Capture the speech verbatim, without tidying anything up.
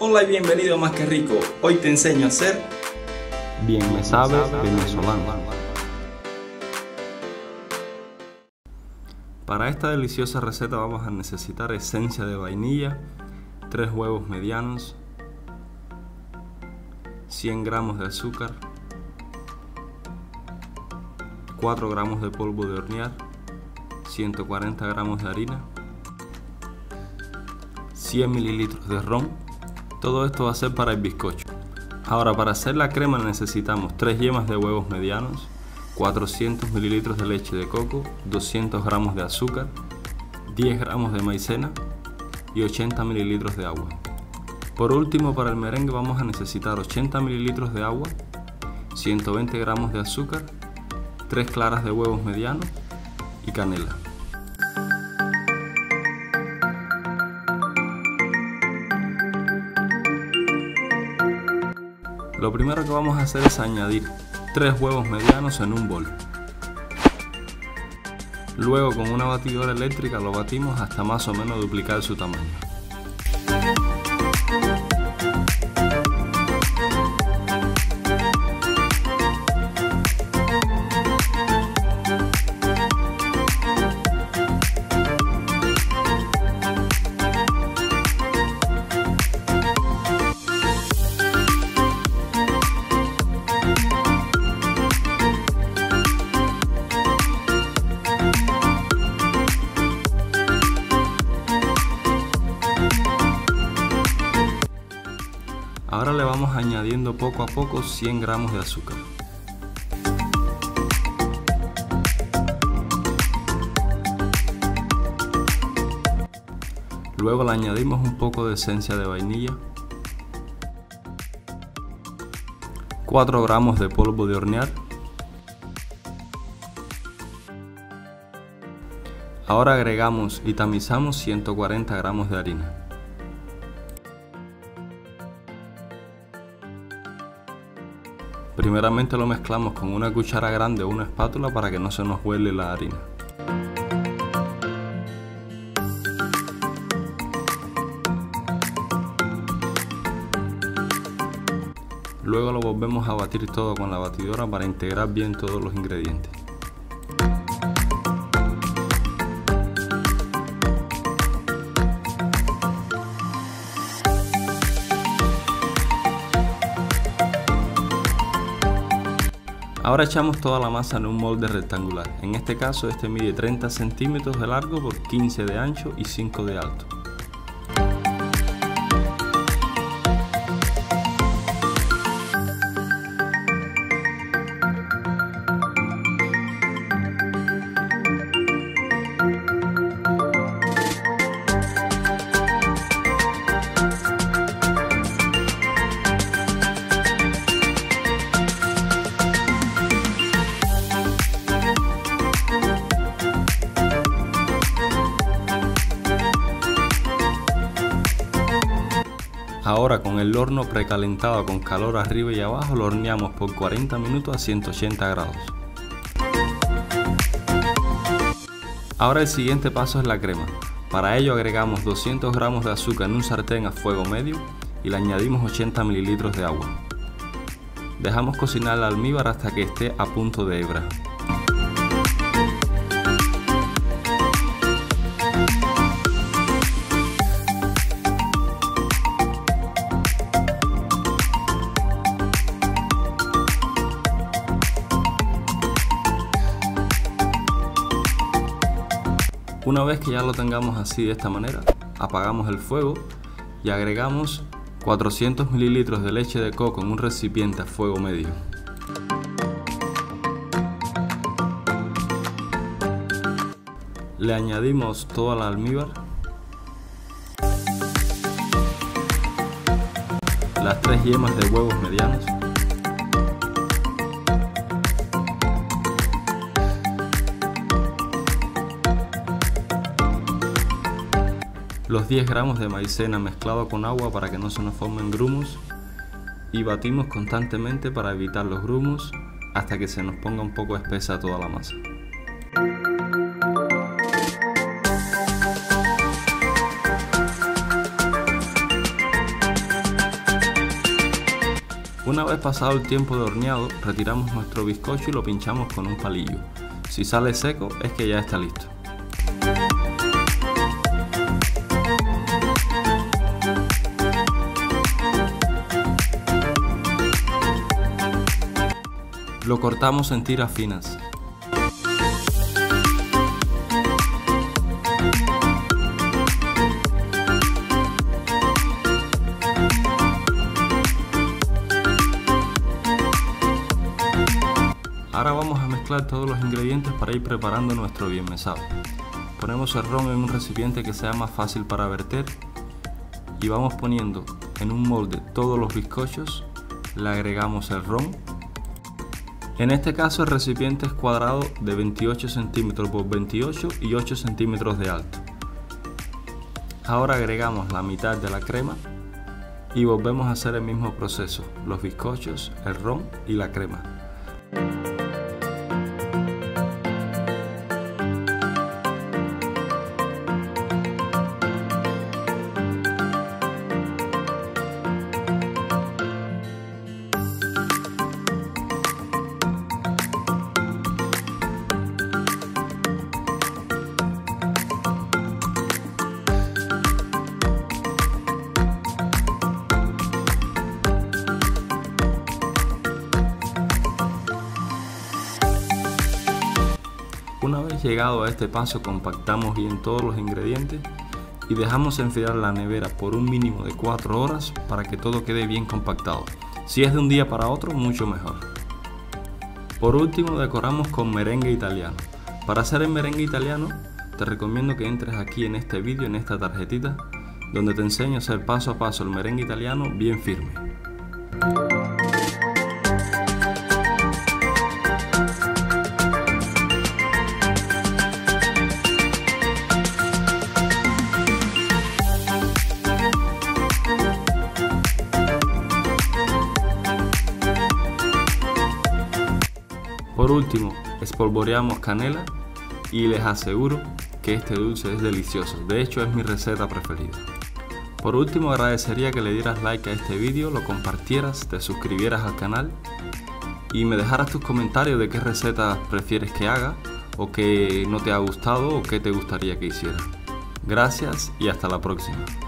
Hola y bienvenido a Más que Rico. Hoy te enseño a hacer bien me sabe venezolano. Para esta deliciosa receta vamos a necesitar esencia de vainilla, tres huevos medianos, cien gramos de azúcar, cuatro gramos de polvo de hornear, ciento cuarenta gramos de harina, cien mililitros de ron. Todo esto va a ser para el bizcocho. Ahora, para hacer la crema necesitamos tres yemas de huevos medianos, cuatrocientos mililitros de leche de coco, doscientos gramos de azúcar, diez gramos de maicena y ochenta mililitros de agua. Por último, para el merengue vamos a necesitar ochenta mililitros de agua, ciento veinte gramos de azúcar, tres claras de huevos medianos y canela. Lo primero que vamos a hacer es añadir tres huevos medianos en un bol. Luego, con una batidora eléctrica lo batimos hasta más o menos duplicar su tamaño. Ahora le vamos añadiendo poco a poco cien gramos de azúcar. Luego le añadimos un poco de esencia de vainilla, cuatro gramos de polvo de hornear. Ahora agregamos y tamizamos ciento cuarenta gramos de harina. Primeramente lo mezclamos con una cuchara grande o una espátula para que no se nos huele la harina. Luego lo volvemos a batir todo con la batidora para integrar bien todos los ingredientes. Ahora echamos toda la masa en un molde rectangular. En este caso este mide treinta centímetros de largo por quince de ancho y cinco de alto. Ahora, con el horno precalentado con calor arriba y abajo, lo horneamos por cuarenta minutos a ciento ochenta grados. Ahora el siguiente paso es la crema. Para ello agregamos doscientos gramos de azúcar en un sartén a fuego medio y le añadimos ochenta mililitros de agua. Dejamos cocinar el almíbar hasta que esté a punto de hebra. Una vez que ya lo tengamos así de esta manera, apagamos el fuego y agregamos cuatrocientos mililitros de leche de coco en un recipiente a fuego medio. Le añadimos toda la almíbar, las tres yemas de huevos medianos, los diez gramos de maicena mezclado con agua para que no se nos formen grumos y batimos constantemente para evitar los grumos hasta que se nos ponga un poco espesa toda la masa. Una vez pasado el tiempo de horneado, retiramos nuestro bizcocho y lo pinchamos con un palillo. Si sale seco, es que ya está listo. Lo cortamos en tiras finas. Ahora vamos a mezclar todos los ingredientes para ir preparando nuestro bien mesado. Ponemos el ron en un recipiente que sea más fácil para verter y vamos poniendo en un molde todos los bizcochos, le agregamos el ron. En este caso el recipiente es cuadrado de veintiocho centímetros por veintiocho y ocho centímetros de alto. Ahora agregamos la mitad de la crema y volvemos a hacer el mismo proceso, los bizcochos, el ron y la crema. Una vez llegado a este paso, compactamos bien todos los ingredientes y dejamos enfriar la nevera por un mínimo de cuatro horas para que todo quede bien compactado. Si es de un día para otro, mucho mejor. Por último, decoramos con merengue italiano. Para hacer el merengue italiano, te recomiendo que entres aquí en este vídeo, en esta tarjetita, donde te enseño a hacer paso a paso el merengue italiano bien firme. Por último, espolvoreamos canela y les aseguro que este dulce es delicioso. De hecho, es mi receta preferida. Por último, agradecería que le dieras like a este vídeo, lo compartieras, te suscribieras al canal y me dejaras tus comentarios de qué recetas prefieres que haga o que no te ha gustado o qué te gustaría que hiciera. Gracias y hasta la próxima.